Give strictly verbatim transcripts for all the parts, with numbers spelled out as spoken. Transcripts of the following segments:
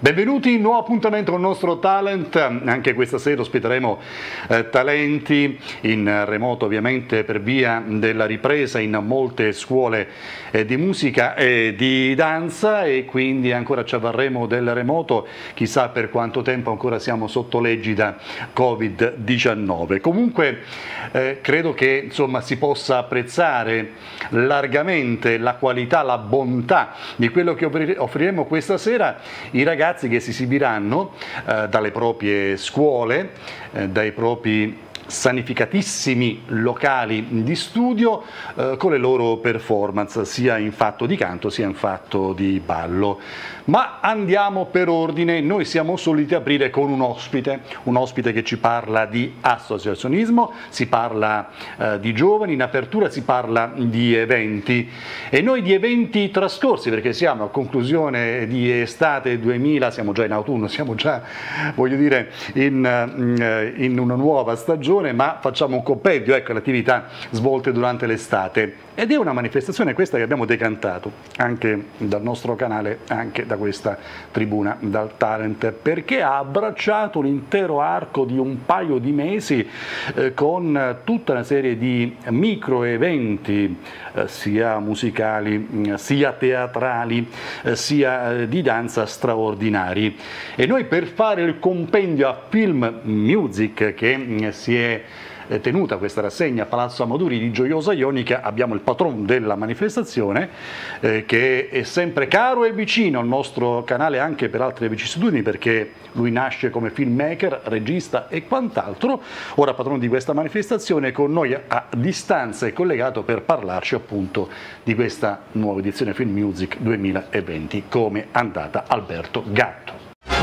Benvenuti, nuovo appuntamento con il nostro Talent. Anche questa sera ospiteremo eh, talenti in remoto, ovviamente per via della ripresa in molte scuole eh, di musica e di danza, e quindi ancora ci avvarremo del remoto, chissà per quanto tempo ancora siamo sotto l'egida covid diciannove. Comunque eh, credo che insomma si possa apprezzare largamente la qualità, la bontà di quello che offriremo questa sera. I ragazzi che si esibiranno eh, dalle proprie scuole, eh, dai propri sanificatissimi locali di studio eh, con le loro performance sia in fatto di canto sia in fatto di ballo. Ma andiamo per ordine. Noi siamo soliti aprire con un ospite, un ospite che ci parla di associazionismo, si parla eh, di giovani, in apertura si parla di eventi, e noi di eventi trascorsi, perché siamo a conclusione di estate duemila, siamo già in autunno, siamo già, voglio dire, in, in una nuova stagione, ma facciamo un compendio, ecco, le attività svolte durante l'estate, ed è una manifestazione questa che abbiamo decantato anche dal nostro canale, anche da questa tribuna, dal Talent, perché ha abbracciato l'intero arco di un paio di mesi eh, con tutta una serie di micro eventi eh, sia musicali, sia teatrali, eh, sia eh, di danza straordinari. E noi, per fare il compendio a Film Music che eh, si è tenuta questa rassegna a Palazzo Amaduri di Gioiosa Ionica, abbiamo il patron della manifestazione eh, che è sempre caro e vicino al nostro canale anche per altre vicissitudini, perché lui nasce come filmmaker, regista e quant'altro. Ora patron di questa manifestazione, con noi a distanza e collegato per parlarci appunto di questa nuova edizione Film Music duemilaventi. Come è andata, Alberto Gatto?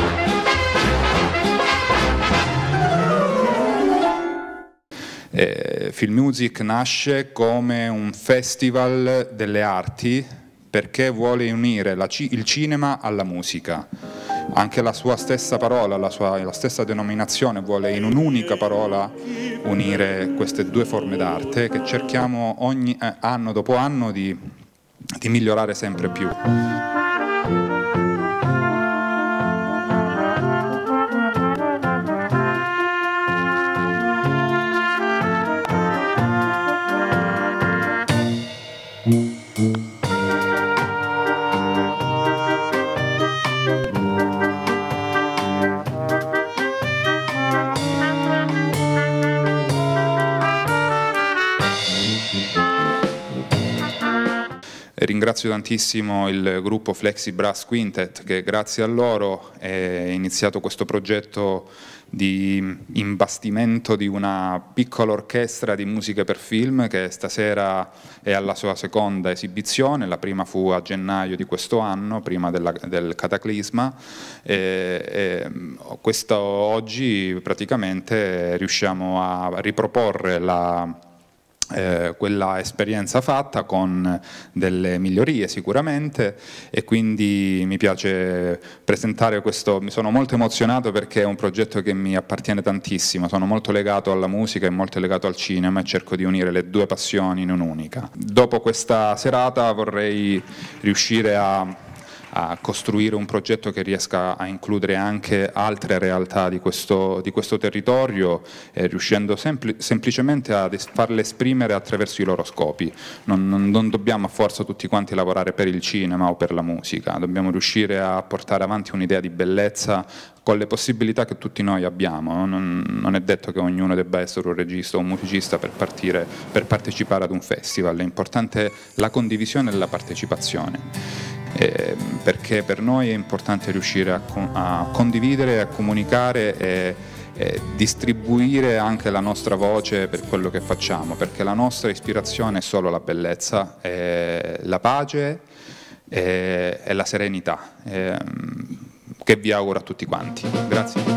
Eh, Film Music nasce come un festival delle arti perché vuole unire la, il cinema alla musica. Anche la sua stessa parola, la, sua, la stessa denominazione vuole in un'unica parola unire queste due forme d'arte che cerchiamo ogni eh, anno dopo anno di, di migliorare sempre più. Ringrazio tantissimo il gruppo Flexi Brass Quintet, che grazie a loro è iniziato questo progetto di imbastimento di una piccola orchestra di musica per film che stasera è alla sua seconda esibizione. La prima fu a gennaio di questo anno, prima della, del cataclisma, e, e questo oggi praticamente riusciamo a riproporre la Eh, quella esperienza fatta con delle migliorie sicuramente, e quindi mi piace presentare questo. Mi sono molto emozionato perché è un progetto che mi appartiene tantissimo, sono molto legato alla musica e molto legato al cinema e cerco di unire le due passioni in un'unica. Dopo questa serata vorrei riuscire a a costruire un progetto che riesca a includere anche altre realtà di questo, di questo territorio, eh, riuscendo sempli, semplicemente a farle esprimere attraverso i loro scopi. Non, non, non dobbiamo a forza tutti quanti lavorare per il cinema o per la musica, dobbiamo riuscire a portare avanti un'idea di bellezza con le possibilità che tutti noi abbiamo. Non, non è detto che ognuno debba essere un regista o un musicista per, partire, per partecipare ad un festival, è importante la condivisione e la partecipazione. Eh, perché per noi è importante riuscire a, a condividere, a comunicare e, e distribuire anche la nostra voce per quello che facciamo, perché la nostra ispirazione è solo la bellezza, è la pace e, e la serenità, eh, che vi auguro a tutti quanti. Grazie.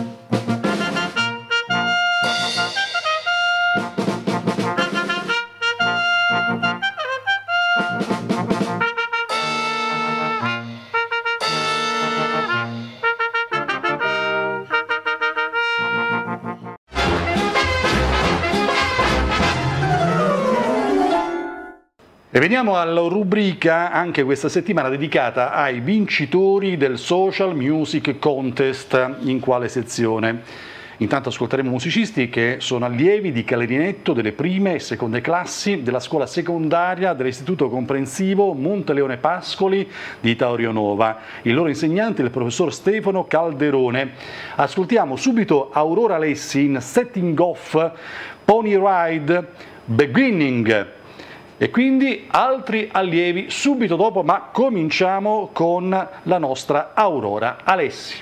E veniamo alla rubrica anche questa settimana dedicata ai vincitori del Social Music Contest. In quale sezione? Intanto ascolteremo musicisti che sono allievi di clarinetto delle prime e seconde classi della scuola secondaria dell'Istituto Comprensivo Monteleone Pascoli di Taorionova. Il loro insegnante è il professor Stefano Calderone. Ascoltiamo subito Aurora Alessi in Setting Off, Pony Ride, Beginning. E quindi altri allievi subito dopo, ma cominciamo con la nostra Aurora Alessi.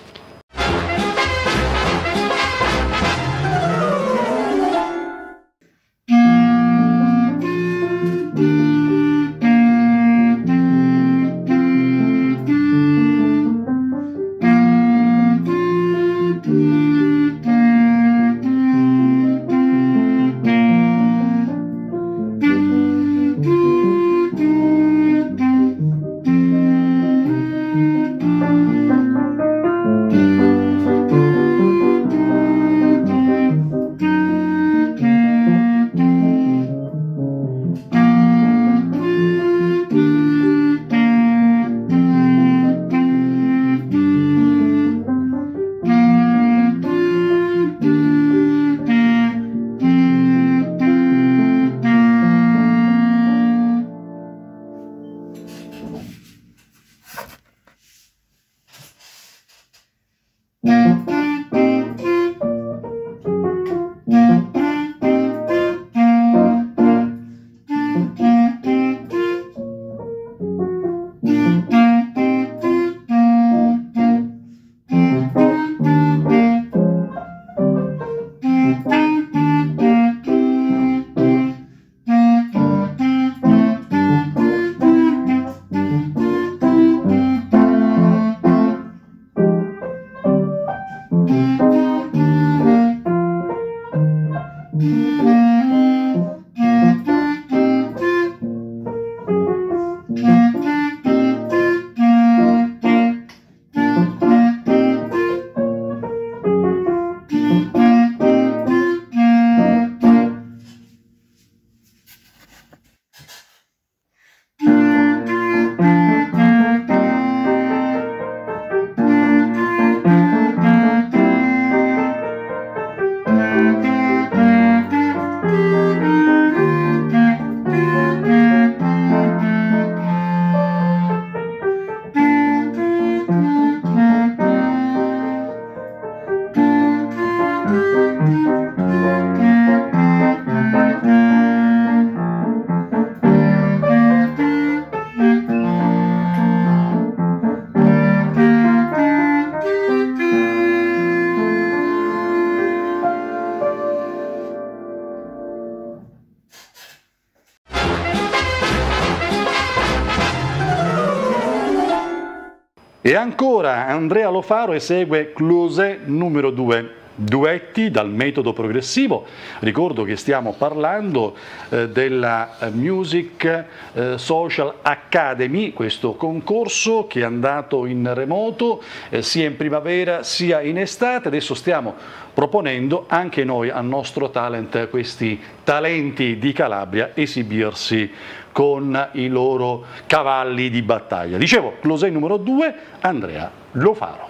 E ancora Andrea Lofaro esegue Closé numero due, duetti dal metodo progressivo. Ricordo che stiamo parlando eh, della Music eh, Social Academy, questo concorso che è andato in remoto eh, sia in primavera sia in estate. Adesso stiamo proponendo anche noi al nostro talent, questi talenti di Calabria, esibirsi con i loro cavalli di battaglia. Dicevo, Closé numero due, Andrea Lofaro.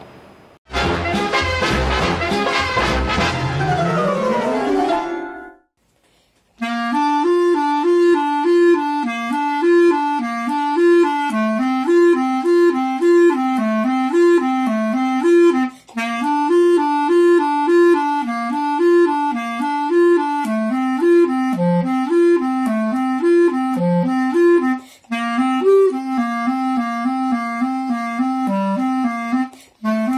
Thank you.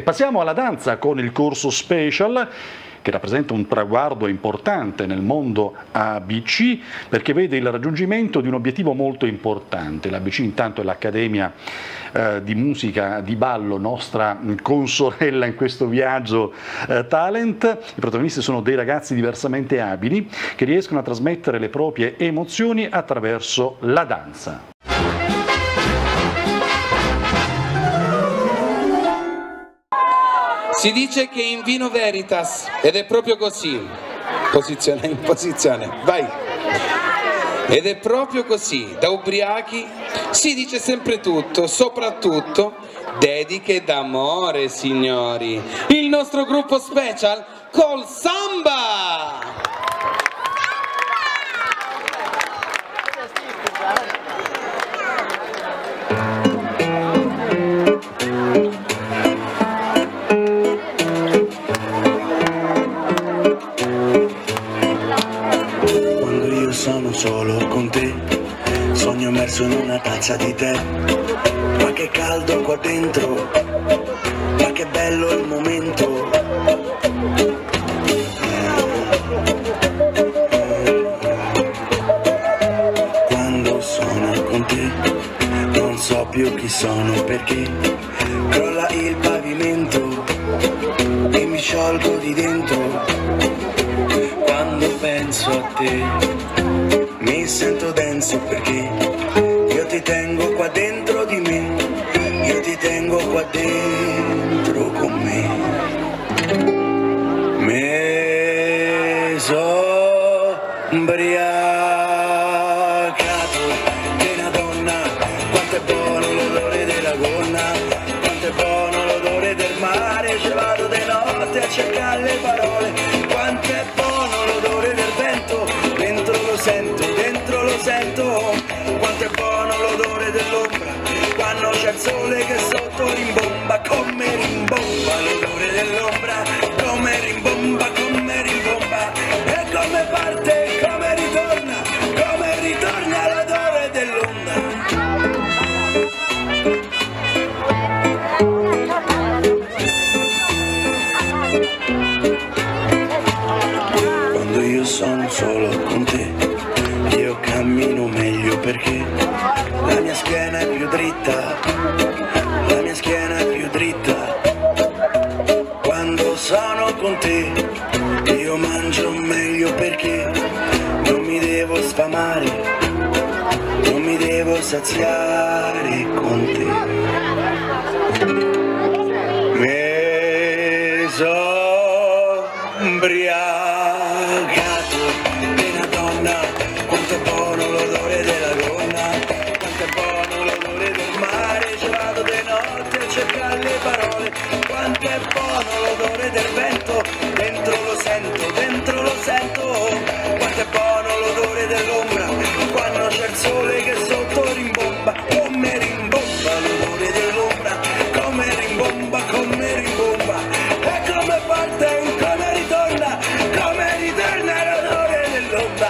E passiamo alla danza con il corso Special, che rappresenta un traguardo importante nel mondo A B C, perché vede il raggiungimento di un obiettivo molto importante. L'A B C intanto è l'Accademia eh, di Musica di Ballo, nostra consorella in questo viaggio eh, talent. I protagonisti sono dei ragazzi diversamente abili che riescono a trasmettere le proprie emozioni attraverso la danza. Si dice che in vino veritas, ed è proprio così. Posizione, in posizione, vai. Ed è proprio così, da ubriachi si dice sempre tutto, soprattutto dediche d'amore, signori. Il nostro gruppo Special col Samba! Sono solo con te, sogno immerso in una tazza di tè, ma che caldo qua dentro, ma che bello il momento. Quando sono con te, non so più chi sono perché crolla il pavimento e mi sciolgo di dentro. Quando penso a te mi sento denso perché io ti tengo qua dentro di me, io ti tengo qua dentro con me. Me so ubriacato di una donna, quanto è buono l'odore della gonna, quanto è buono l'odore del mare, ci vado di notte a cercare le parole, quanto è buono l'odore del vento, dentro lo sento, dentro lo sento, quanto è buono l'odore dell'ombra, quando c'è il sole che sotto rimbomba, come rimbomba l'odore dell'ombra, come rimbomba, come rimbomba, e come parte, come ritorna, come ritorna l'odore dell'onda. Quando io sono solo con te, io cammino meglio perché la mia schiena è più dritta, la mia schiena è più dritta. Quando sono con te, io mangio meglio perché non mi devo sfamare, non mi devo saziare con te. Me so ubriacato di una donna, quanto è buono l'odore della gonna, quanto è buono l'odore del mare, ci vado di notte a cercare le parole, quanto è buono l'odore del vento, dentro lo sento, dentro lo sento, quanto è buono l'odore dell'ombra, quando c'è il sole che sotto rimbomba, come rimbomba l'odore dell'ombra, come rimbomba, come rimbomba, e come parte, come ritorna, come ritorna l'odore dell'ombra.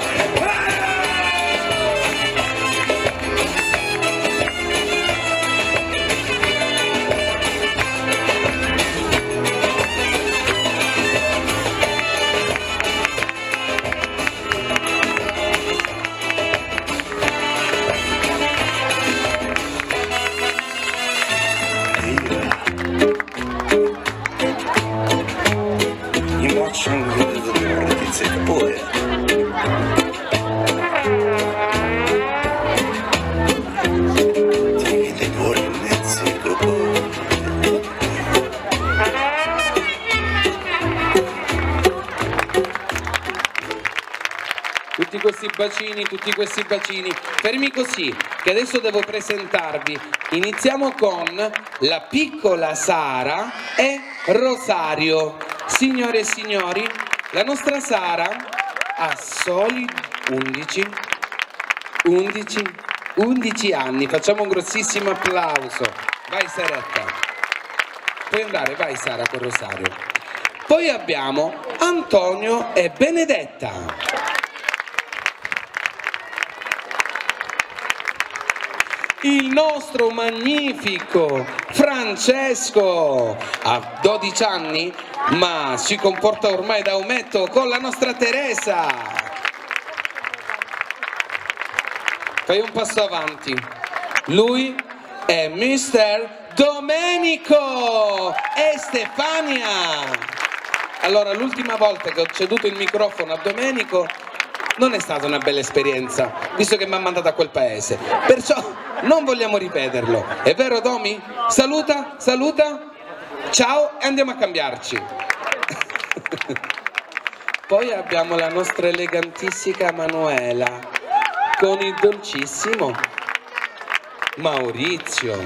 Tutti questi bacini, tutti questi bacini, fermi così, che adesso devo presentarvi. Iniziamo con la piccola Sara e Rosario. Signore e signori, la nostra Sara ha soli undici, undici, undici anni. Facciamo un grossissimo applauso. Vai Saretta. Puoi andare, vai Sara con Rosario. Poi abbiamo Antonio e Benedetta. il nostro magnifico Francesco. Ha dodici anni, ma si comporta ormai da ometto con la nostra Teresa. Fai un passo avanti. Lui è mister Domenico e Stefania. Allora, l'ultima volta che ho ceduto il microfono a Domenico non è stata una bella esperienza, visto che mi ha mandato a quel paese. Perciò non vogliamo ripeterlo. È vero, Domi? Saluta, saluta. Ciao e andiamo a cambiarci. Poi abbiamo la nostra elegantissima Manuela con il dolcissimo Maurizio.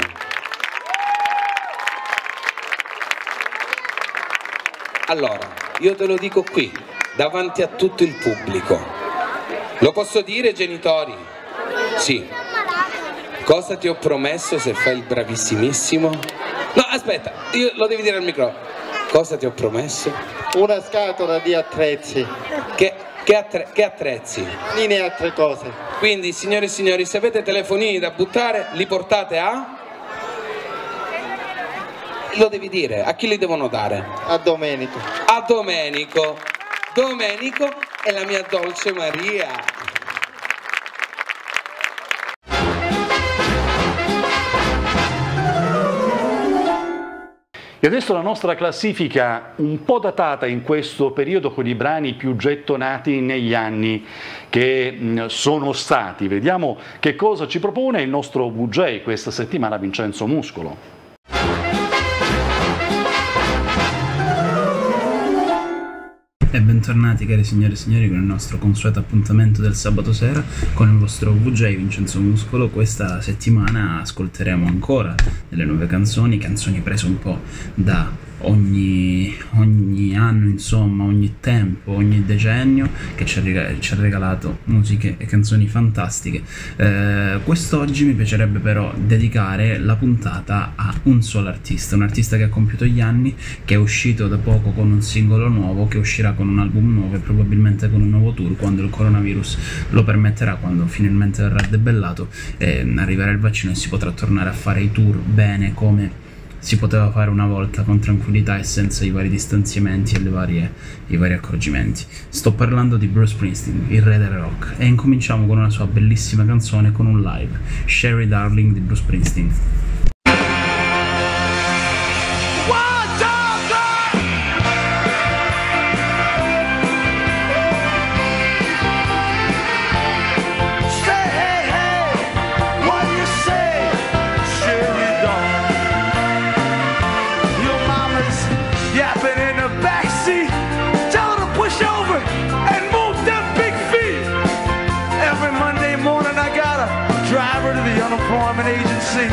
Allora, io te lo dico qui, davanti a tutto il pubblico. Lo posso dire, genitori? Sì. Cosa ti ho promesso se fai il bravissimissimo? No, aspetta, io lo devi dire al microfono. Cosa ti ho promesso? Una scatola di attrezzi. Che, che, attre, che attrezzi? Linee e altre cose. Quindi, signore e signori, se avete telefonini da buttare, li portate a... Lo devi dire, a chi li devono dare? A Domenico. A Domenico. Domenico è la mia dolce Maria. E adesso la nostra classifica un po' datata in questo periodo con i brani più gettonati negli anni che sono stati. Vediamo che cosa ci propone il nostro V J questa settimana, Vincenzo Muscolo. E bentornati cari signore e signori con il nostro consueto appuntamento del sabato sera con il vostro V J Vincenzo Muscolo. Questa settimana ascolteremo ancora delle nuove canzoni, canzoni prese un po' da ogni, ogni anno, insomma, ogni tempo, ogni decennio che ci ha, regalato, ci ha regalato musiche e canzoni fantastiche. Eh, quest'oggi mi piacerebbe però dedicare la puntata a un solo artista, un artista che ha compiuto gli anni, che è uscito da poco con un singolo nuovo, che uscirà con un album nuovo e probabilmente con un nuovo tour quando il coronavirus lo permetterà, quando finalmente verrà debellato e arriverà il vaccino e si potrà tornare a fare i tour bene come si poteva fare una volta, con tranquillità e senza i vari distanziamenti e le varie, i vari accorgimenti. Sto parlando di Bruce Springsteen, il re del rock, e incominciamo con una sua bellissima canzone, con un live, Sherry Darling di Bruce Springsteen. Unemployment agency.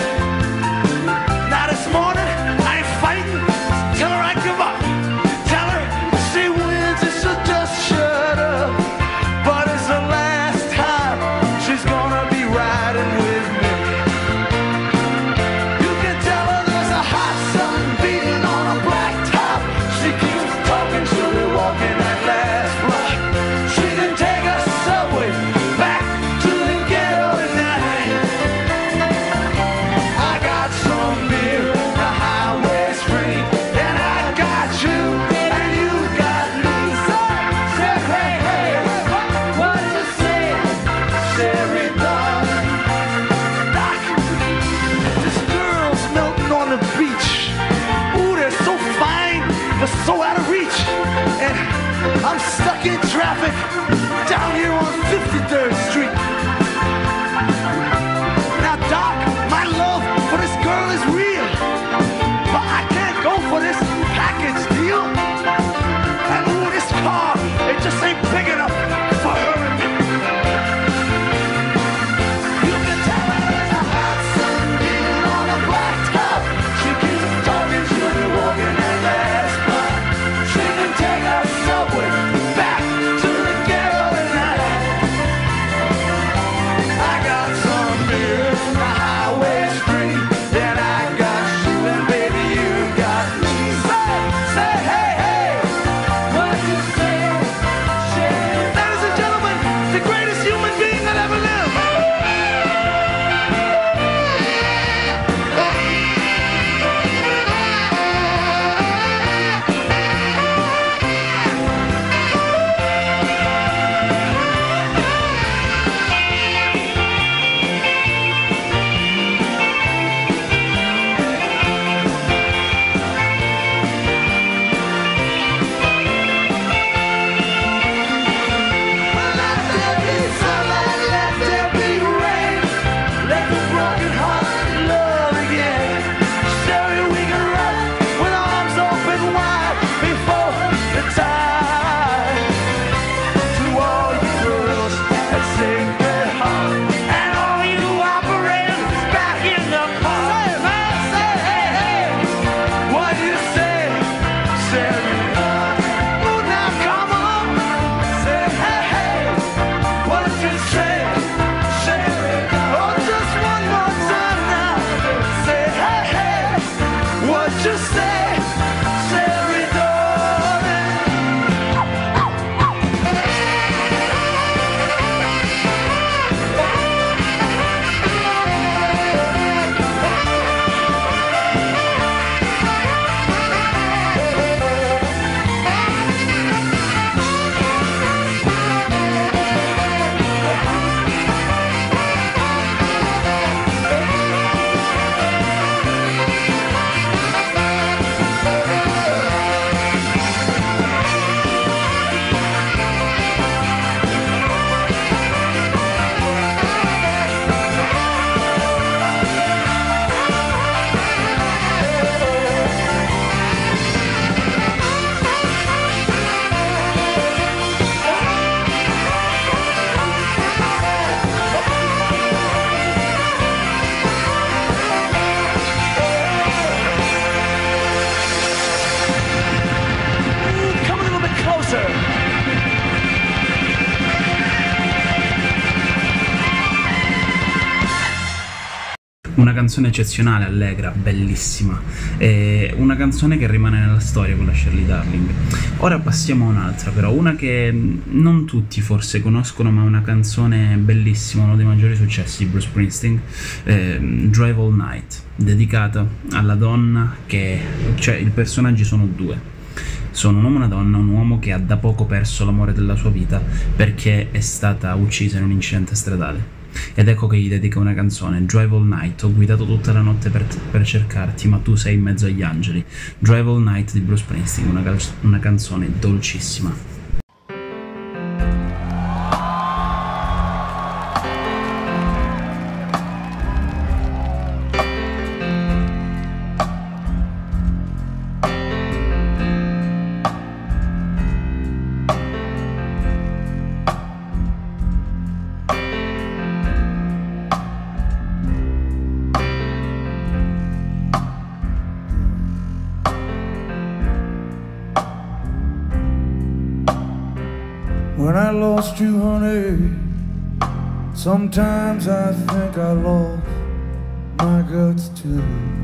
Now this morning I ain't fighting. Tell her I give up. Tell her if she wins it she'll just shut up. But it's the last time she's gonna be riding with me. You can tell her there's a hot sun beating on a black top. She keeps talking, she'll be walking that last block. She can take a subway back to the ghetto tonight. I got some beer, now Una canzone eccezionale, allegra, bellissima, è una canzone che rimane nella storia con la Shirley Darling. Ora passiamo a un'altra però, una che non tutti forse conoscono, ma è una canzone bellissima, uno dei maggiori successi di Bruce Springsteen, eh, Drive All Night, dedicata alla donna che, cioè i personaggi sono due. Sono un uomo e una donna, un uomo che ha da poco perso l'amore della sua vita perché è stata uccisa in un incidente stradale. Ed ecco che gli dedica una canzone, Drive All Night, ho guidato tutta la notte per, per cercarti, ma tu sei in mezzo agli angeli. Drive All Night di Bruce Springsteen, una, una canzone dolcissima. When I lost you, honey, sometimes I think I lost my guts too.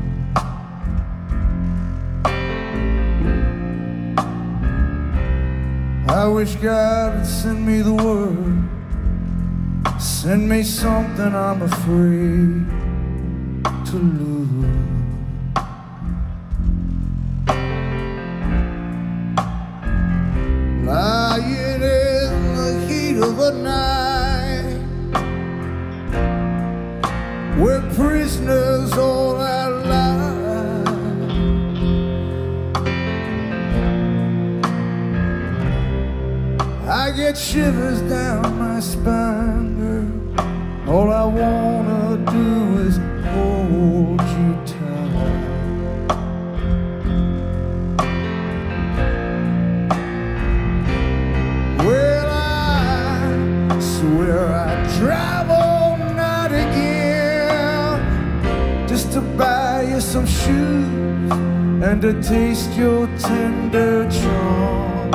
I wish God would send me the word, send me something I'm afraid to lose. Lying in the heat of the night, we're prisoners all our lives. I get shivers down my spine, girl. All I wanna do is hold you tight. Well, I swear I'd drive all night again just to buy you some shoes and to taste your tender charm.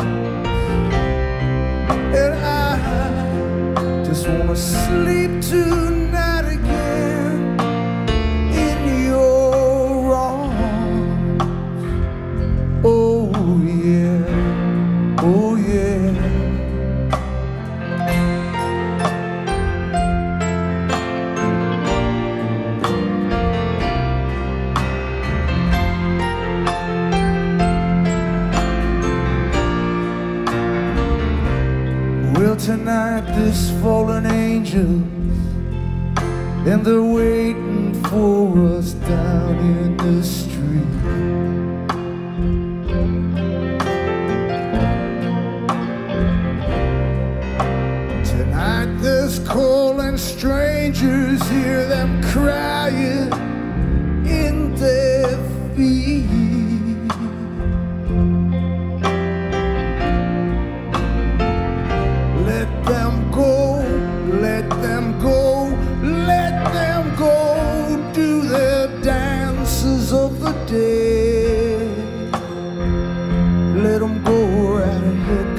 And I just wanna sleep tonight again in your arms. Oh yeah, oh yeah. Well, tonight this fallen angels, and they're waiting for us down in the street. Tonight there's calling strangers, hear them crying in their feet. Let them go, let them go, let them go, do their dances of the day. Let them go right ahead,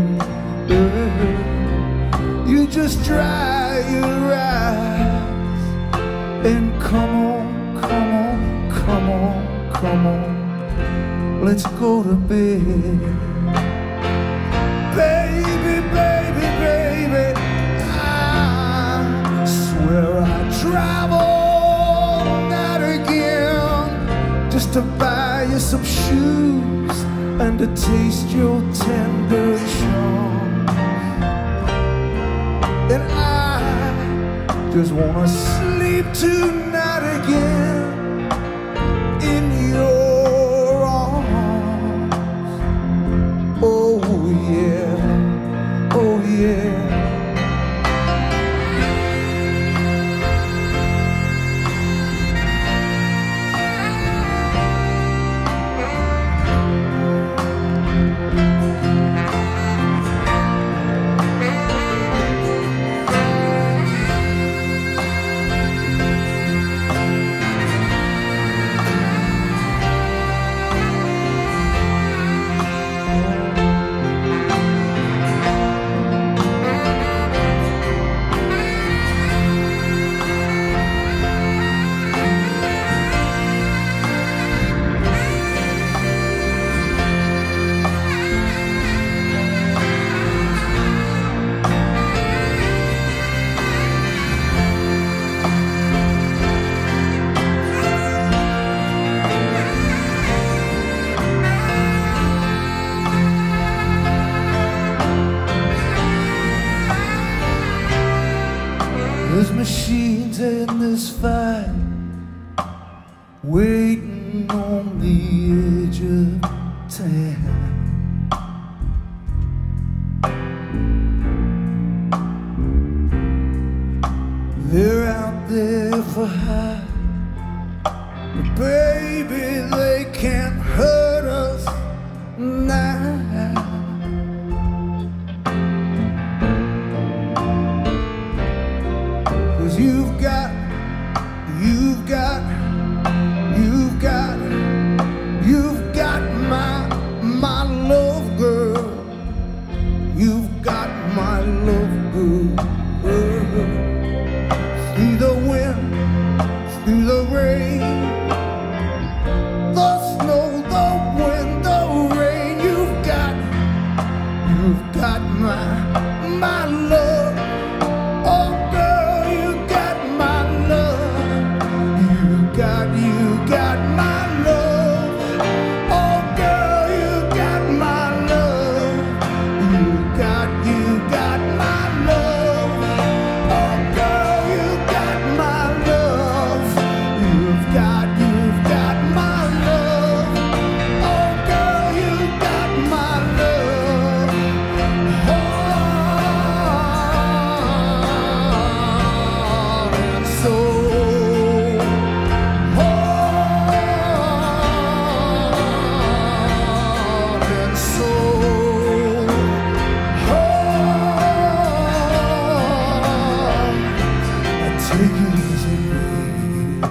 girl. You just dry your eyes and come on, come on, come on, come on. Let's go to bed. Baby, baby, baby, I swear I'd drive all night again just to buy you some shoes and to taste your tender charm. And I just wanna sleep tonight again in your arms. Oh yeah, oh yeah. satisfied, waiting on the edge of time. They're out there for high, but baby, they can't hurt us now. 'Cause you've got, you've got, you've got, you've got my, my love, girl. You've got my love, girl. Through the wind, through the rain, the snow, the wind, the rain, you've got, you've got my, my love. Oh girl, you got my love. You got, you got my love. Oh girl, you got my love. You got, you got my love. Oh girl, you got my love. You've got, you've got my love. Oh girl, you got my love. Heart and soul. Heart and soul. Heart. Take it easy, baby,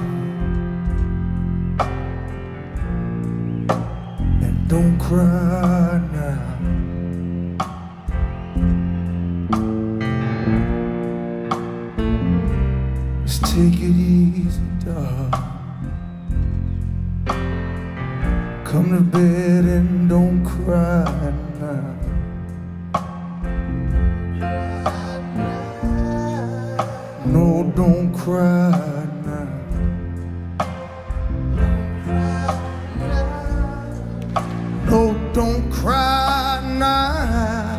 and don't cry now. Just take it easy, darling. Come to bed and don't cry now. No, don't cry now. No, don't cry now.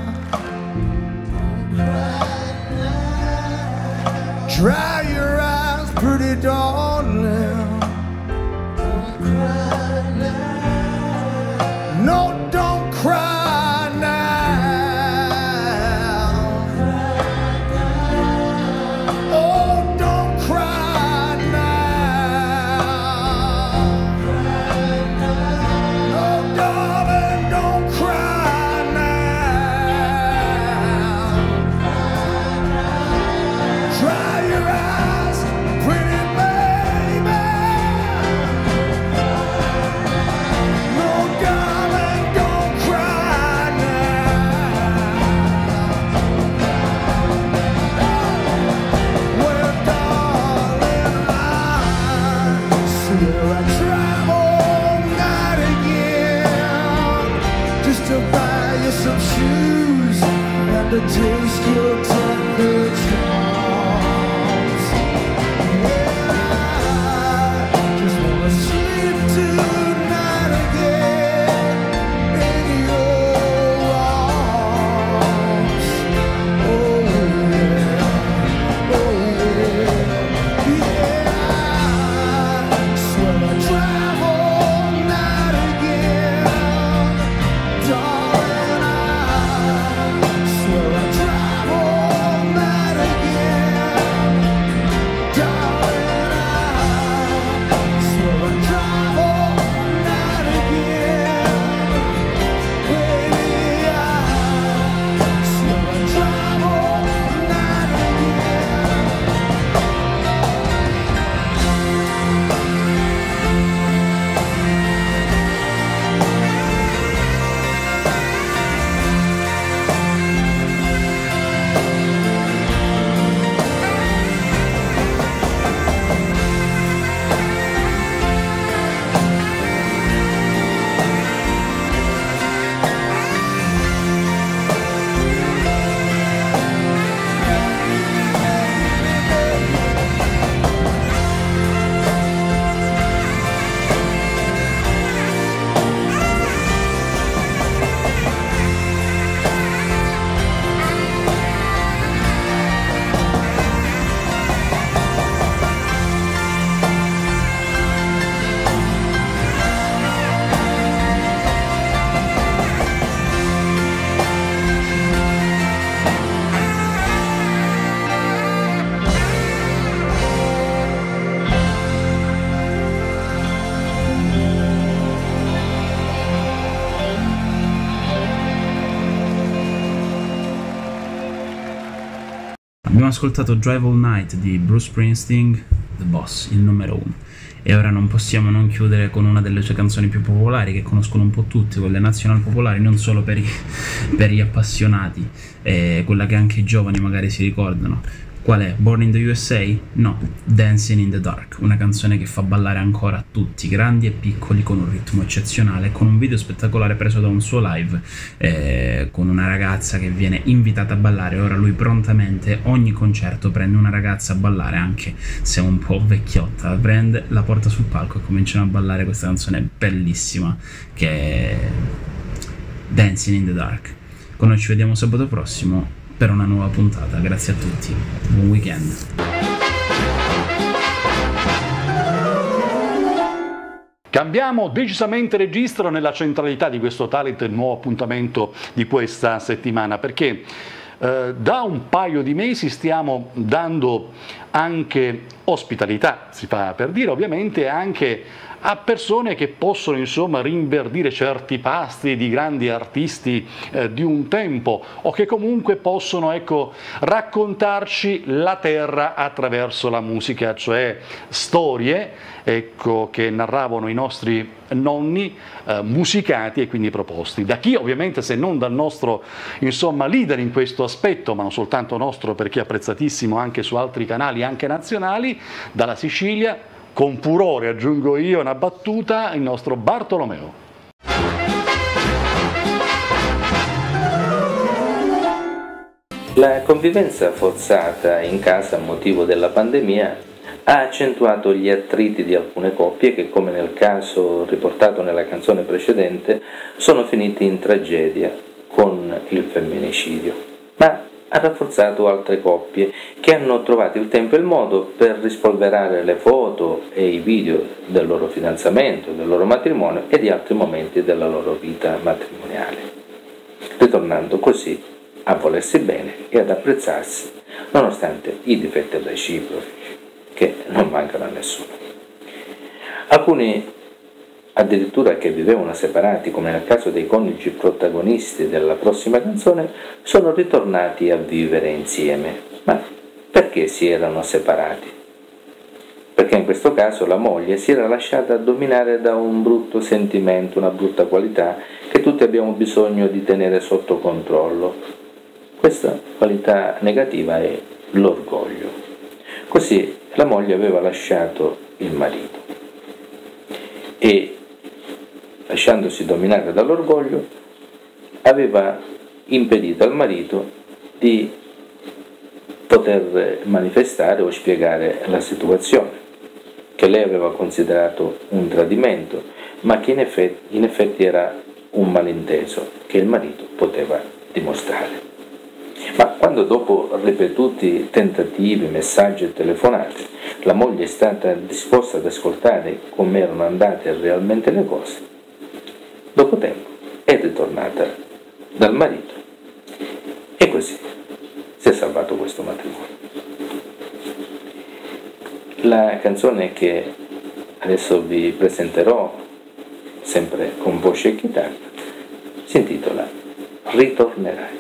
Dry your eyes, pretty darling. No, don't cry now. Oh, don't cry now. No, darling, don't cry now. Dry your eyes, pretty baby. No, darling, don't cry now. Well, darling, I swear I travel all night again just to buy you some shoes and to taste your tender charms. Well, I just wanna sleep tonight again in your arms. Oh yeah, oh yeah, yeah. I swear I travel all night again, darling. I swear I travel Abbiamo ascoltato Drive All Night di Bruce Springsteen, The Boss, il numero uno. E ora non possiamo non chiudere con una delle sue canzoni più popolari, che conoscono un po' tutti, quelle nazionali popolari, non solo per, i, per gli appassionati, eh, quella che anche i giovani magari si ricordano. Qual è? Born in the U S A? No, Dancing in the Dark, una canzone che fa ballare ancora tutti, grandi e piccoli, con un ritmo eccezionale, con un video spettacolare preso da un suo live, eh, con una ragazza che viene invitata a ballare. Ora lui prontamente, ogni concerto, prende una ragazza a ballare, anche se è un po' vecchiotta, la prende, la porta sul palco e cominciano a ballare questa canzone bellissima, che è Dancing in the Dark. Con noi ci vediamo sabato prossimo per una nuova puntata. Grazie a tutti, buon weekend. Cambiamo decisamente registro nella centralità di questo talent, il nuovo appuntamento di questa settimana, perché eh, da un paio di mesi stiamo dando anche ospitalità, si fa per dire, ovviamente anche a persone che possono insomma rinverdire certi pasti di grandi artisti eh, di un tempo, o che comunque possono, ecco, raccontarci la terra attraverso la musica, cioè storie, ecco, che narravano i nostri nonni, eh, musicati e quindi proposti. Da chi ovviamente, se non dal nostro insomma leader in questo aspetto, ma non soltanto nostro, perché apprezzatissimo anche su altri canali anche nazionali, dalla Sicilia, con furore aggiungo io una battuta, il nostro Bartolomeo. La convivenza forzata in casa a motivo della pandemia ha accentuato gli attriti di alcune coppie che, come nel caso riportato nella canzone precedente, sono finiti in tragedia con il femminicidio, ma ha rafforzato altre coppie che hanno trovato il tempo e il modo per rispolverare le foto e i video del loro fidanzamento, del loro matrimonio e di altri momenti della loro vita matrimoniale, ritornando così a volersi bene e ad apprezzarsi nonostante i difetti reciproci che non mancano a nessuno. Alcuni addirittura che vivevano separati, come nel caso dei coniugi protagonisti della prossima canzone, sono ritornati a vivere insieme. Ma perché si erano separati? Perché in questo caso la moglie si era lasciata dominare da un brutto sentimento, una brutta qualità che tutti abbiamo bisogno di tenere sotto controllo. Questa qualità negativa è l'orgoglio. Così la moglie aveva lasciato il marito e, lasciandosi dominare dall'orgoglio, aveva impedito al marito di poter manifestare o spiegare la situazione, che lei aveva considerato un tradimento, ma che in effetti, in effetti era un malinteso che il marito poteva dimostrare. Ma quando, dopo ripetuti tentativi, messaggi e telefonate, la moglie è stata disposta ad ascoltare come erano andate realmente le cose, dopo tempo è ritornata dal marito e così si è salvato questo matrimonio. La canzone che adesso vi presenterò, sempre con voce e chitarra, si intitola Ritornerai.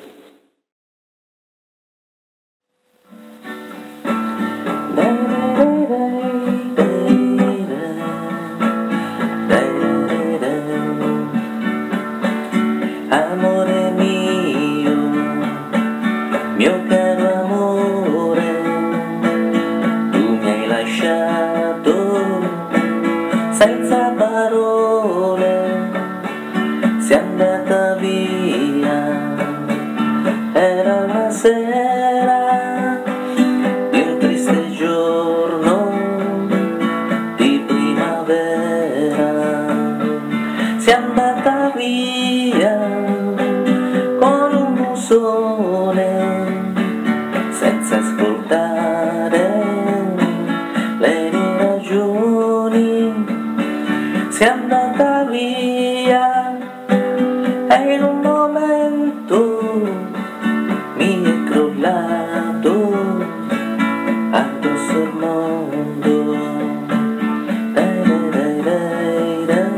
Amore mio, mio caro amore, tu mi hai lasciato senza parole, sei andata via, era una sera di un triste giorno di primavera, sei andata via con un musone senza ascoltare le mie ragioni, sei andata via e in un momento mi è crollato addosso il mondo. Dai, dai, dai, dai, dai.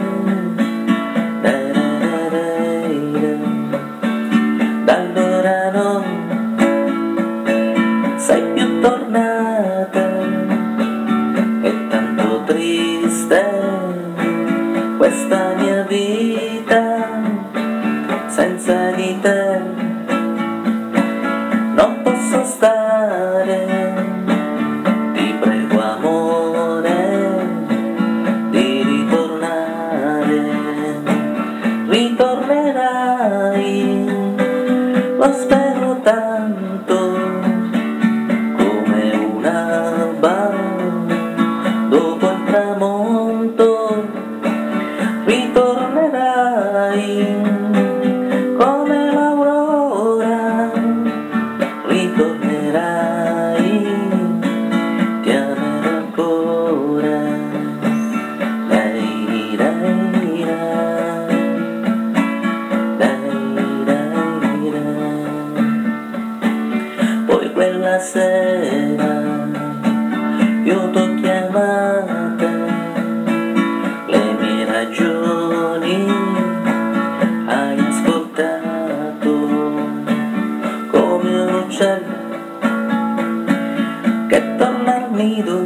Da allora non sai più triste questa mia vita senza di te, non posso stare, ti prego amore di ritornare, ritornerai, lo spero tanto come un'alba dopo il tramonto, ritornerai come l'aurora, ritornerai, ti amerò ancora, dai dai dai dai dai. Poi quella sera io t'ho chiamata, le mie ragioni hai ascoltato, come un uccello che torna al nido,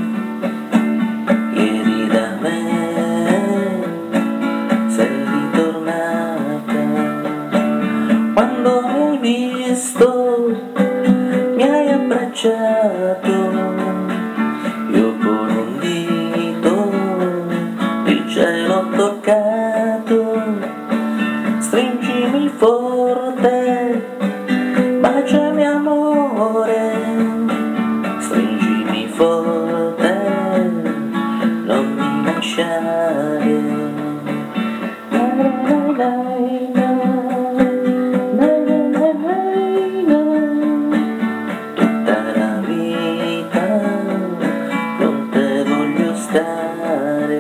ieri da me sei ritornata, quando mi hai visto mi hai abbracciato, io con un dito il cielo ho toccato, stringimi forte, baciami amore, stringimi forte, non mi lasciare. Dai, dai, dai, dai, dai, dai. Tutta la vita con te voglio stare,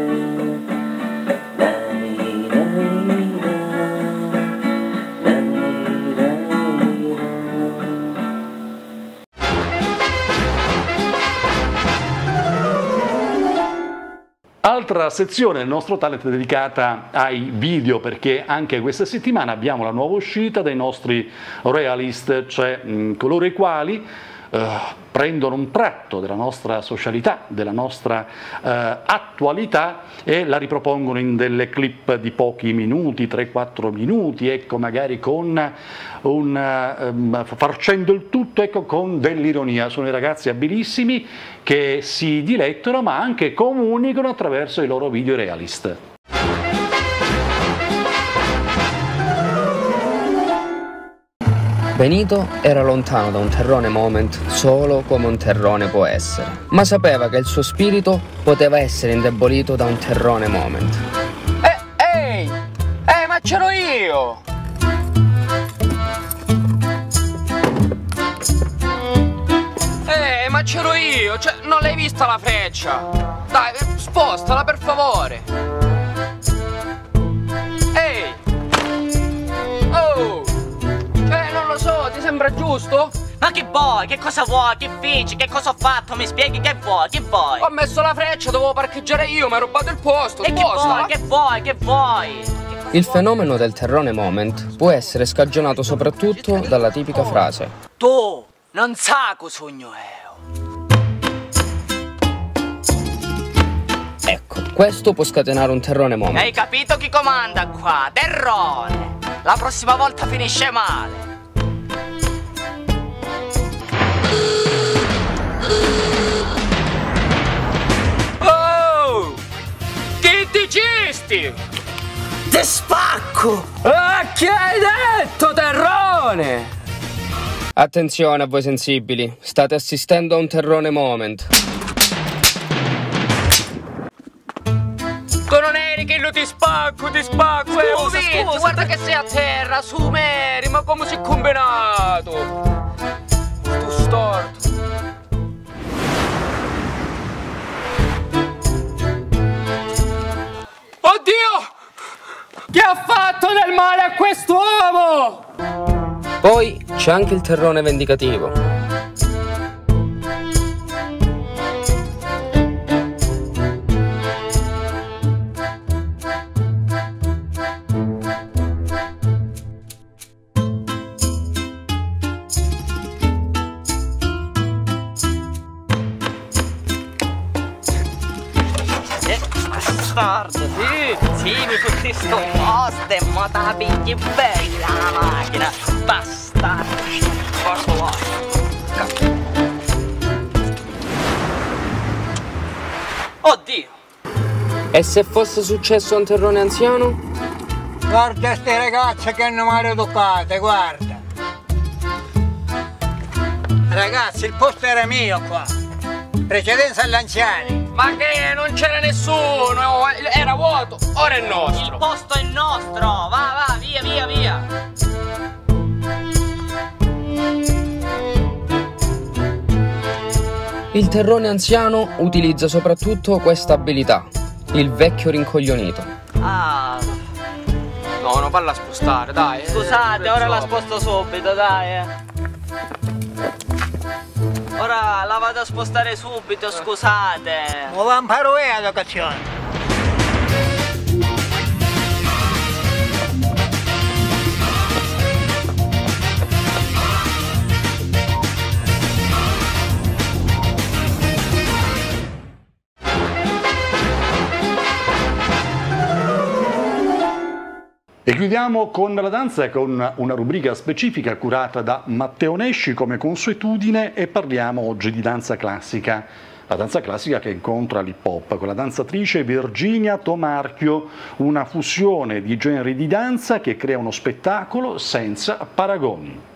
dai, dai, dai, dai, dai, dai. Altra sezione del nostro talent è dedicata ai video, perché anche questa settimana abbiamo la nuova uscita dei nostri realist, cioè mh, coloro i quali eh, prendono un tratto della nostra socialità, della nostra eh, attualità e la ripropongono in delle clip di pochi minuti, tre quattro minuti, ecco, magari con un um, farcendo il tutto, ecco, con dell'ironia. Sono i ragazzi abilissimi che si dilettano ma anche comunicano attraverso i loro video realist. Benito era lontano da un terrone moment solo come un terrone può essere, ma sapeva che il suo spirito poteva essere indebolito da un terrone moment. Eh, ehi! Eh, ma c'ero io! Eh, ma c'ero io! Cioè, non l'hai vista la freccia? Dai, spostala per favore! Ehi! Oh! Cioè, non lo so, ti sembra giusto? Ma che vuoi? Che cosa vuoi? Che feci? Che cosa ho fatto? Mi spieghi che vuoi? Che vuoi? Ho messo la freccia, dovevo parcheggiare io, mi hai rubato il posto, e che vuoi? Che vuoi? Che vuoi? Il fenomeno del terrone moment può essere scagionato soprattutto dalla tipica frase: tu non sai cosa sogno io. Ecco, questo può scatenare un terrone moment. Hai capito chi comanda qua? Terrone! La prossima volta finisce male. Oh! Che dicisti? Te spacco! Ah, che hai detto, terrone? Attenzione a voi sensibili, state assistendo a un terrone moment. Tu non eri che lo ti spacco, ti spacco. Scusa, oh, vedi, scusa, guarda che sei a terra, su Mary, ma come si è combinato? Tu storto. Oddio! Che ha fatto del male a quest'uomo? Poi c'è anche il terrone vendicativo. bastardo, sì, sì, mi fotti sto posto e mo te la pigli bella la macchina, bastardo, forza là. Oddio! E se fosse successo a un terrone anziano? Guarda ste ragazze che hanno maleducate, guarda. Ragazzi, il posto era mio qua. Precedenza agli anziani. Ma che non c'era nessuno, era vuoto, ora è nostro. Il posto è nostro, va, va, via, via, via. Il terrone anziano utilizza soprattutto questa abilità, il vecchio rincoglionito. Ah. No, non falla spostare, dai. Scusate, ora la sposto subito, dai. Eh. Ora la vado a spostare subito, scusate. Ma va imparo io l'occasione. E chiudiamo con la danza e con una rubrica specifica curata da Matteo Nesci come consuetudine, e parliamo oggi di danza classica. La danza classica che incontra l'hip hop con la danzatrice Virginia Tomarchio, una fusione di generi di danza che crea uno spettacolo senza paragoni.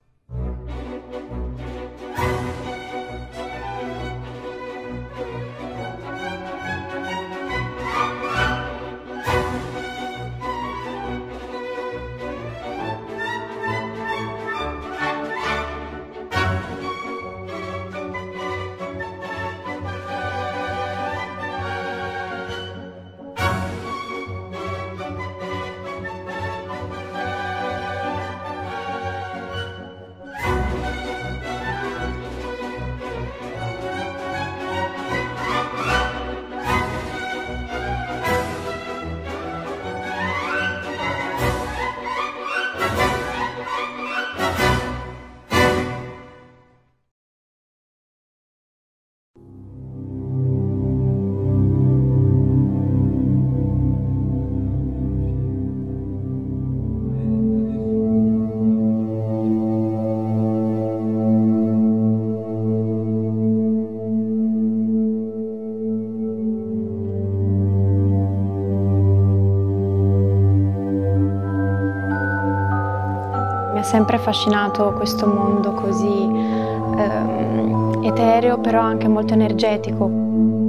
Mi ha sempre affascinato questo mondo così ehm, etereo, però anche molto energetico.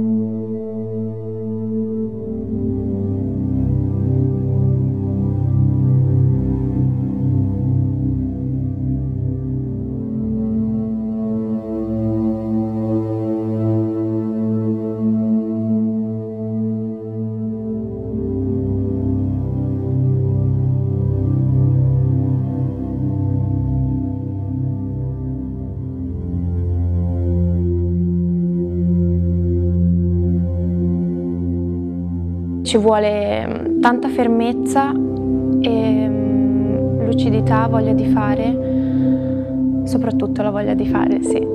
Ci vuole tanta fermezza e lucidità, voglia di fare, soprattutto la voglia di fare, sì.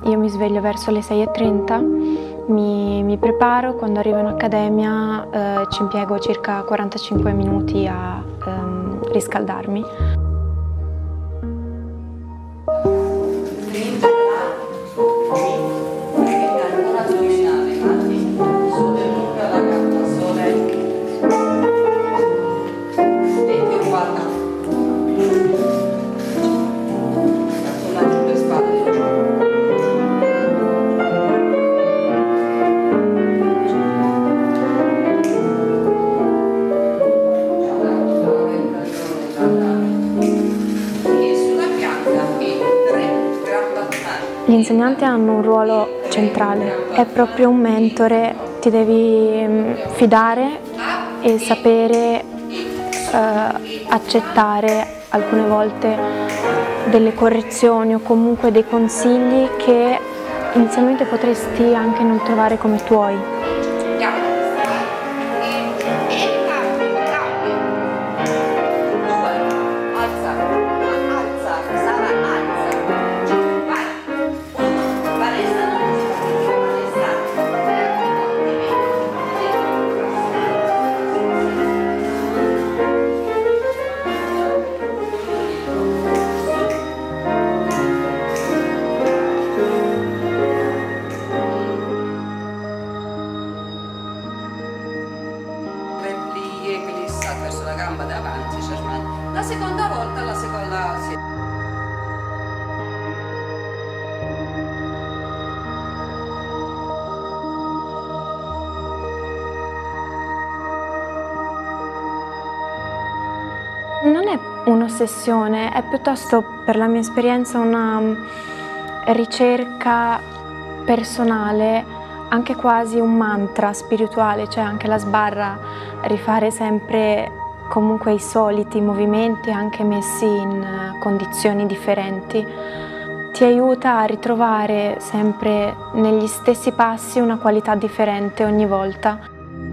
io mi sveglio verso le sei e trenta, mi, mi preparo, quando arrivo in accademia eh, ci impiego circa quarantacinque minuti a ehm, riscaldarmi. Gli insegnanti hanno un ruolo centrale, è proprio un mentore, ti devi fidare e sapere eh, accettare alcune volte delle correzioni o comunque dei consigli che inizialmente potresti anche non trovare come tuoi. Verso la gamba davanti, cioè, la seconda volta, la seconda sì. Non è un'ossessione, è piuttosto, per la mia esperienza, una ricerca personale, anche quasi un mantra spirituale, cioè anche la sbarra, rifare sempre comunque i soliti movimenti anche messi in condizioni differenti, ti aiuta a ritrovare sempre negli stessi passi una qualità differente ogni volta.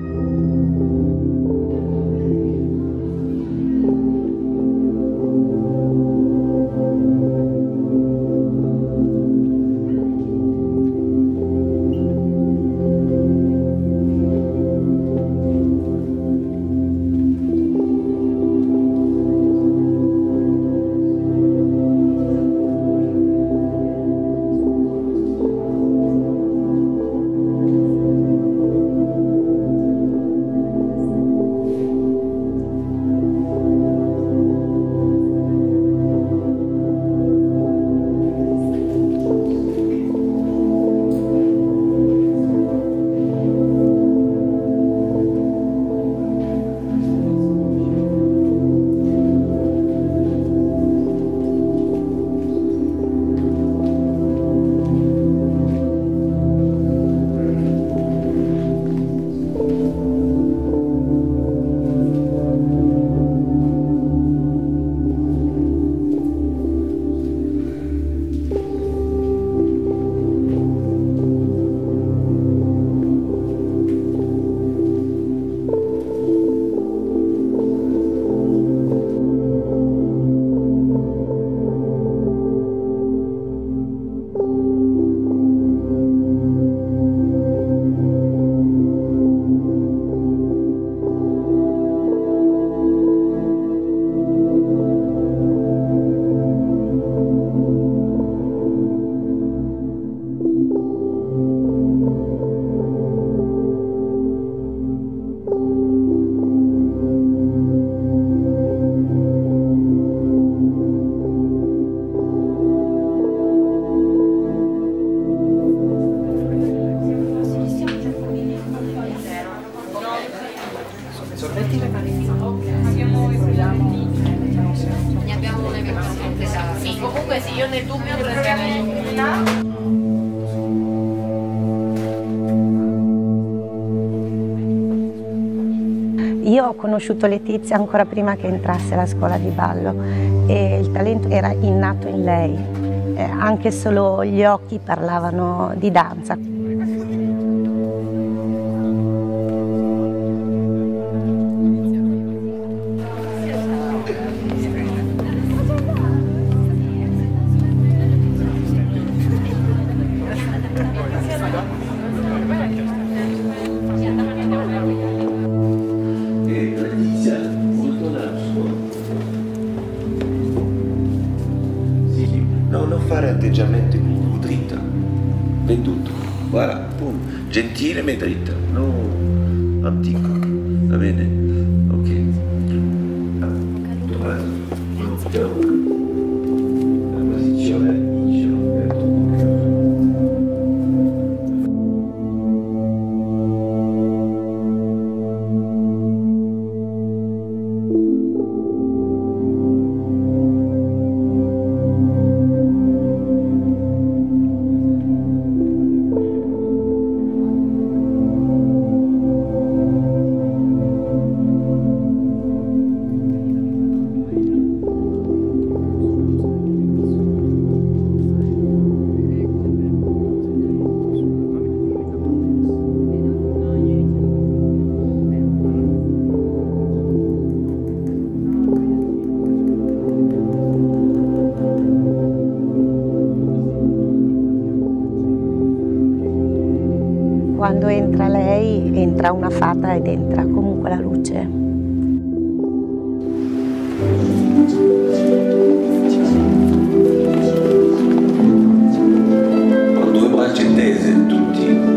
Ne abbiamo una che va completa. Sì, comunque sì, io nel dubbio prenderei una. Io ho conosciuto Letizia ancora prima che entrasse alla scuola di ballo e il talento era innato in lei, eh, anche solo gli occhi parlavano di danza. No, non fare atteggiamenti dritta, venduto, guarda, pum, gentile ma dritta, no, antico, va bene? Ok. La posizione Quando entra lei, entra una fata ed entra comunque la luce. Con due braccia tese, tutti.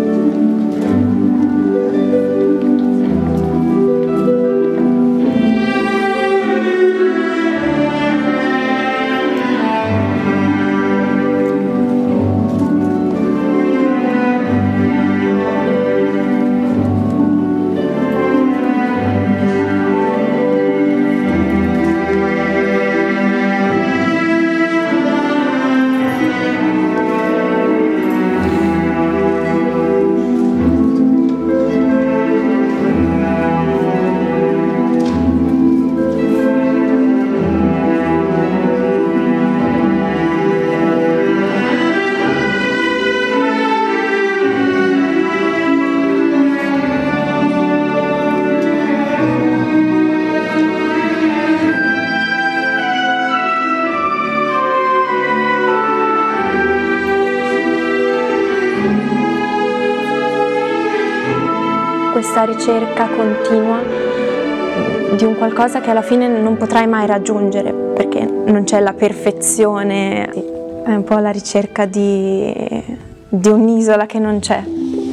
Questa ricerca continua di un qualcosa che alla fine non potrai mai raggiungere, perché non c'è la perfezione, è un po' la ricerca di, di un'isola che non c'è.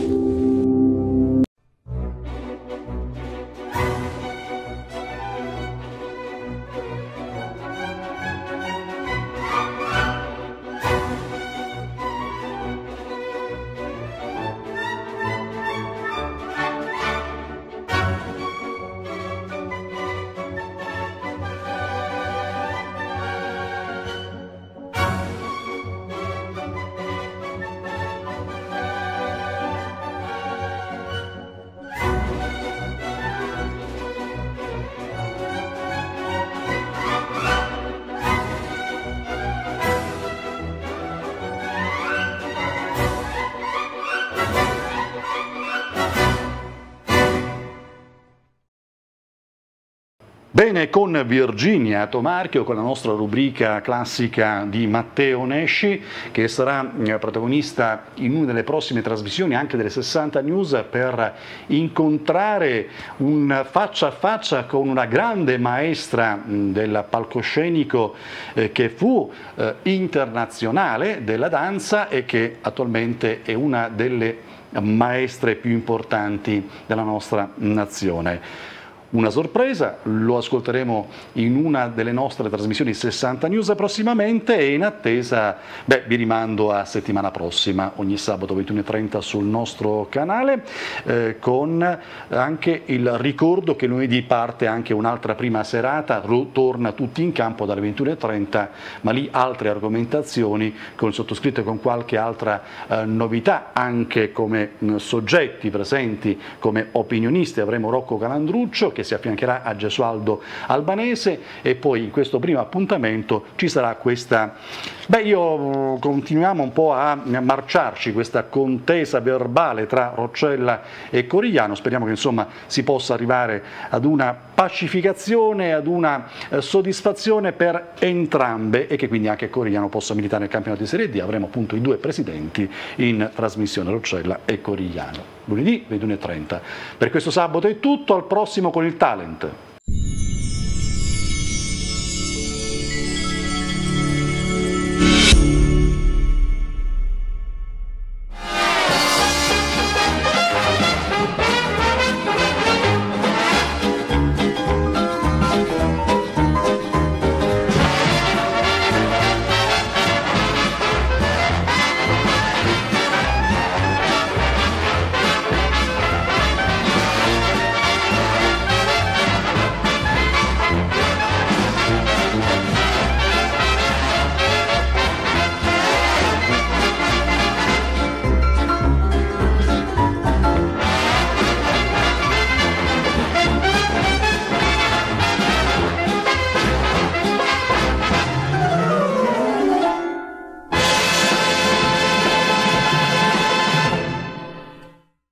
Bene, con Virginia Tomarchio, con la nostra rubrica classica di Matteo Nesci, che sarà protagonista in una delle prossime trasmissioni anche delle sessanta News, per incontrare un faccia a faccia con una grande maestra del palcoscenico eh, che fu eh, internazionale della danza e che attualmente è una delle maestre più importanti della nostra nazione. Una sorpresa, lo ascolteremo in una delle nostre trasmissioni sessanta News prossimamente, e in attesa beh, vi rimando a settimana prossima, ogni sabato ventuno e trenta sul nostro canale, eh, con anche il ricordo che lunedì parte anche un'altra prima serata, torna Tutti in Campo dalle ventuno e trenta, ma lì altre argomentazioni con il sottoscritto e con qualche altra eh, novità, anche come mh, soggetti presenti come opinionisti. Avremo Rocco Calandruccio che si affiancherà a Gesualdo Albanese, e poi in questo primo appuntamento ci sarà questa, beh io continuiamo un po' a marciarci, questa contesa verbale tra Roccella e Corigliano. Speriamo che insomma si possa arrivare ad una pacificazione, ad una eh, soddisfazione per entrambe, e che quindi anche Corigliano possa militare nel campionato di Serie D. Avremo appunto i due presidenti in trasmissione, Roccella e Corigliano, lunedì ventuno e trenta. Per questo sabato è tutto, al prossimo con il Talent.